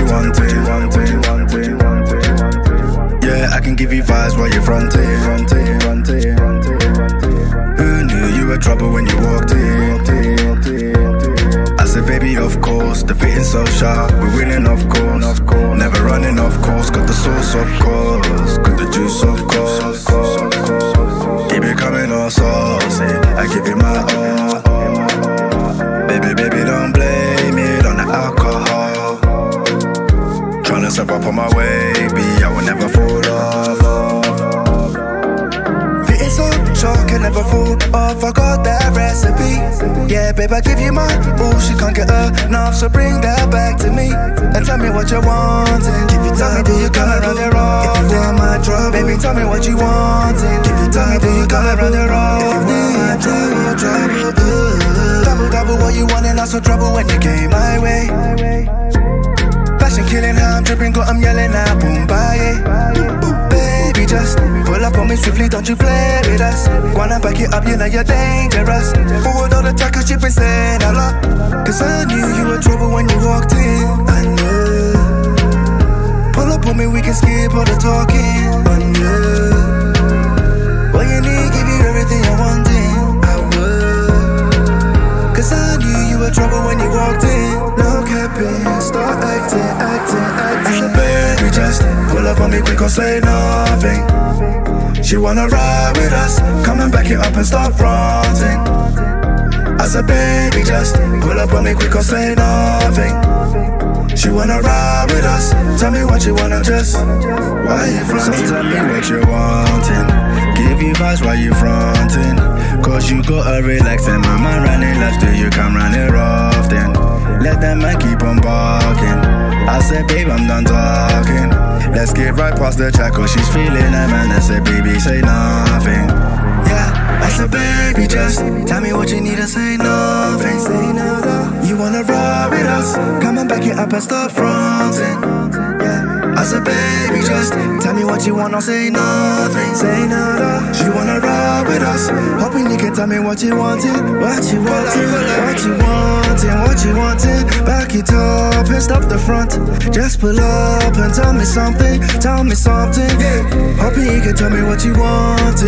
wanting. Yeah, I can give you vibes while you're fronting. Who knew you were trouble when you walked in? I said, baby, of course, the fitting's so sharp. We're winning, of course. Never running, of course. Got the sauce, of course. Got the juice, of course. Keep it coming all saucy. I give you my all. Baby, don't blame it on the alcohol. Tryna surf up on my way, I will never fall off. Fitting so sure, can never fall off. I got that recipe. Yeah, babe, I give you my ooh, she can't get enough, so bring that back to me. And tell me what you want. Tell me, do you come around there often? If you want my trouble, baby, tell me what you want. Tell me, do you come around there often? If you want my trouble, double what you want and also trouble when you came my way. Fashion killing, how I'm dripping, got I'm yelling out, boom, bye. Baby, just pull up on me swiftly, don't you play with us. Wanna back it up, you know you're dangerous. Forward all the time, cause you've been saying a lot. Cause I knew you were trouble when you walked in. I knew. Pull up on me, we can skip all the talking. I knew. What you need, give you everything you're wanting. I would. Cause I knew you were trouble when you walked in. No capping, start acting. I said, baby, just pull up on me quick, or say nothing. She wanna ride with us, come and back it up and start fronting. I said, baby, just pull up on me quick, or say nothing. She wanna ride with us, tell me what you wanna just. Why you fronting? So tell me what you wanting. Give you vibes while you fronting. Cause you gotta relax and my mind running left till you come running rough then. Let that man keep on barking. I said, babe, I'm done talking. Let's get right past the track, cause she's feeling that man. I said, baby, say nothing. Yeah, I said, baby, just tell me what you need and say nothing. You wanna ride with us, come and back it up and start fronting. Yeah, I said, baby, just tell me what you want, or say nothing. She wanna ride with us, hoping you can tell me what you wanted. What you wanted. Back it up and stop the front. Just pull up and tell me something. Yeah. Hoping you can tell me what you want.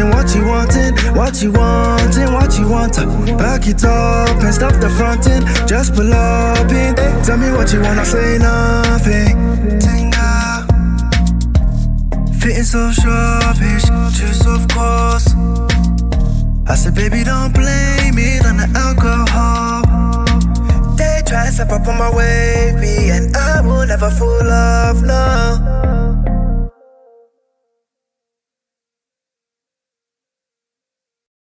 Back it up and stop the fronting. Just pull up and tell me what you wanna, say nothing. Fitting so sharpish, juice of course. I said, baby, don't blame it on the alcohol. They try to step up on my wavy, and I will never fall off.